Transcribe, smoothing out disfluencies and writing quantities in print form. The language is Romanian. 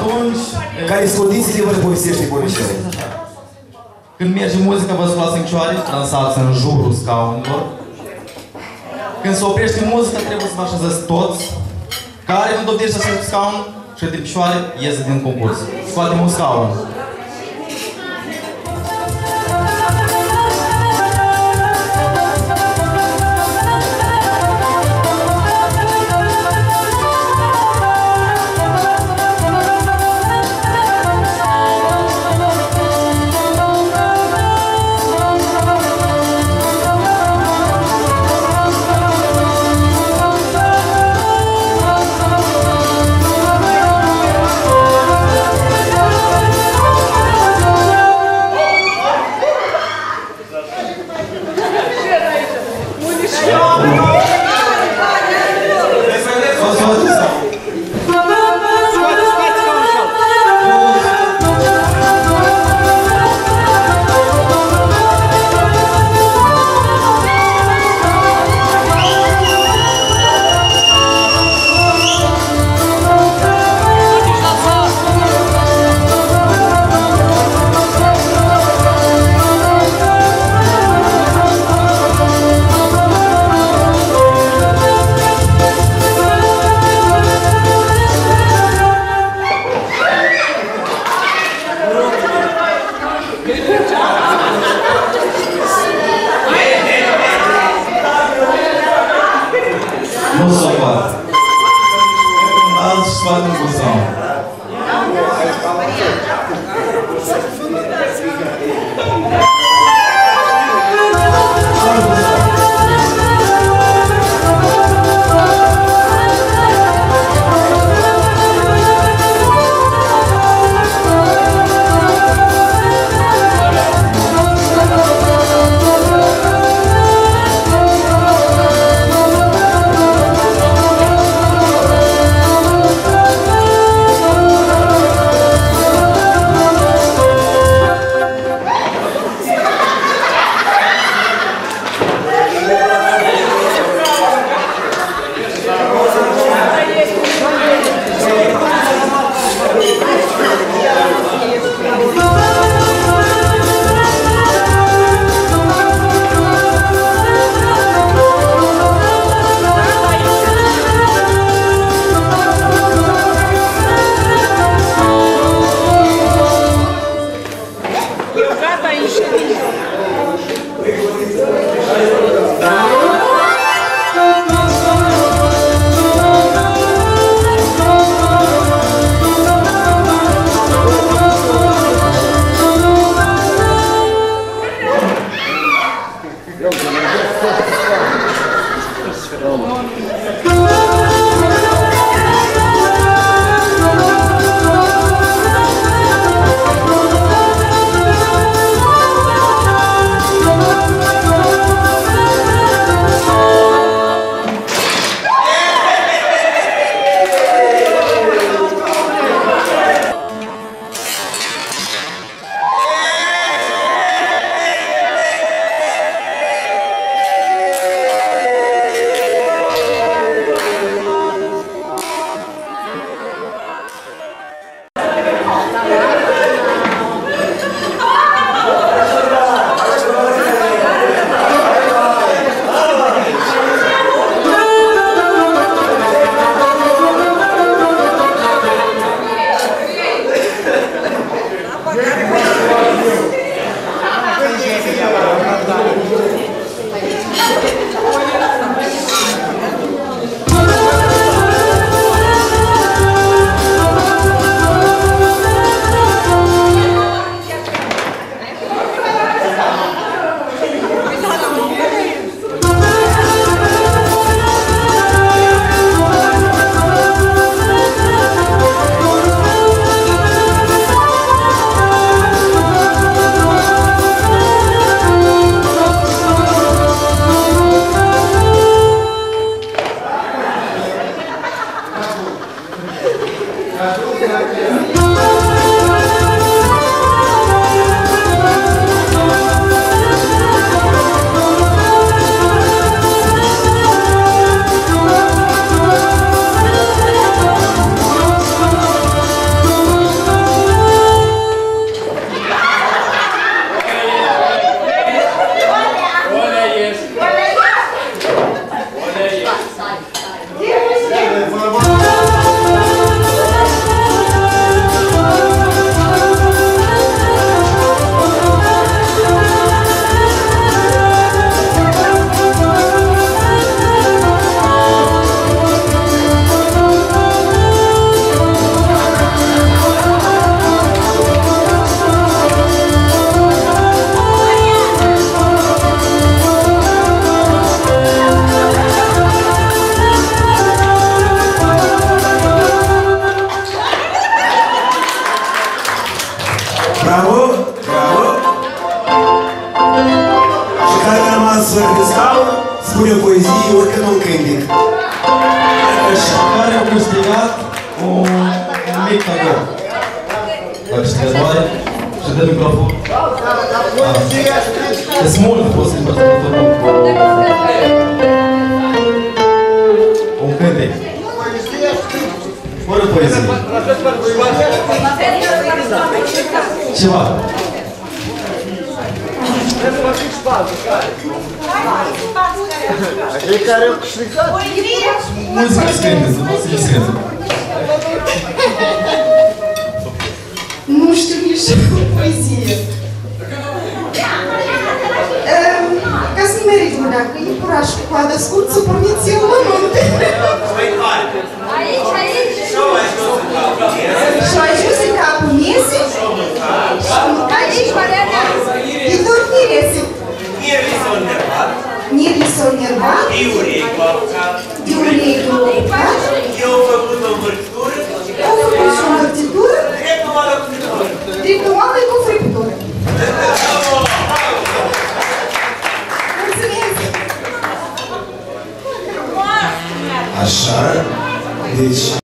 atunci... Care sunt condițiile, vă le povestește Borișel? Când merge muzica, vă sculați în picioare, dansați în jurul scaunilor. Când se oprește muzica, trebuie să vă așezați toți. Care vă dovedește să așezați scaun și de picioare, iese din concurs. Scoatem un scaun. Bravo, bravo. Și care a rămas fără de scaun, spune o poezie, oricând un cântec. Care au câștigat un mic cadou. La câștigătoare și dă microfon. Sunt multe posibilități de făcut. Un cântec. Fără poezie. Ceva. Muzica scântă, nu se scântă. Nu știu nici o poezie. Ca să nu merg una, că e curaj cu coadă scurt, să porniți eu la munte. Aici, aici! Și au ajuns în capul miesii. Aici, Mariana! И тут не лезет. Не рисовал нерват. Диурей глупа. Eu făcut o învârtitură. Au făcut și o învârtitură. Dreptumală cu friptură. Mulțumesc! Așa, deci...